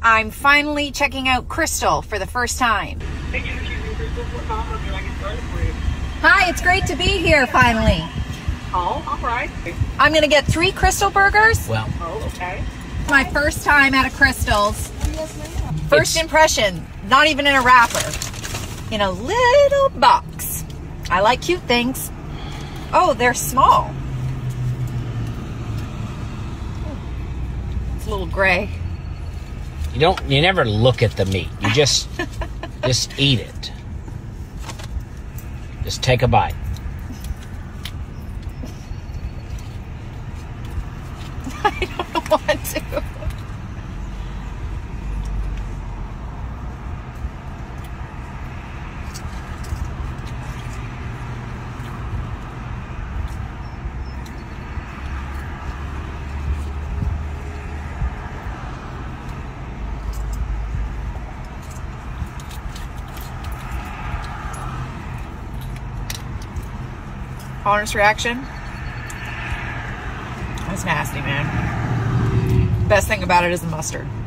I'm finally checking out Krystal for the first time. Hi, it's great to be here finally. Oh, all right. I'm going to get 3 Krystal burgers. Well, Oh, okay. My first time at a Krystal's. Yes, ma'am. First impression, not even in a wrapper. In a little box. I like cute things. Oh, they're small. It's a little gray. you never look at the meat. You just eat it. Just take a bite. I don't want to. Honest reaction? That's nasty, man. Best thing about it is the mustard.